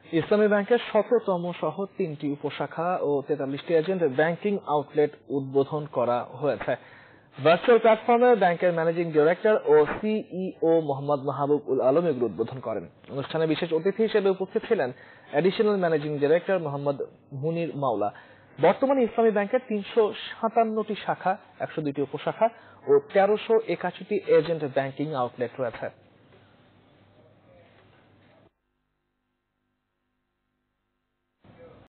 ইসলামী ব্যাংকের ১৭তম সহ ৩টি উপশাখা ও ৪৩টি এজেন্ট ব্যাংকিং আউটলেট উদ্বোধন করা হয়েছে। ভার্চুয়াল প্ল্যাটফর্মে ব্যাংকের ম্যানেজিং ডিরেক্টর ও সিইও মোহাম্মদ মাহবুব উল আলম এগুলো উদ্বোধন করেন। অনুষ্ঠানে বিশেষ অতিথি হিসেবে উপস্থিত ছিলেন additional managing director Mohammad Munir Maula. বর্তমানে ইসলামী ব্যাংকের ৩৫৭টি শাখা, ১০২টি উপশাখা ও ১৩৮১টি এজেন্ট ব্যাংকিং আউটলেট রয়েছে।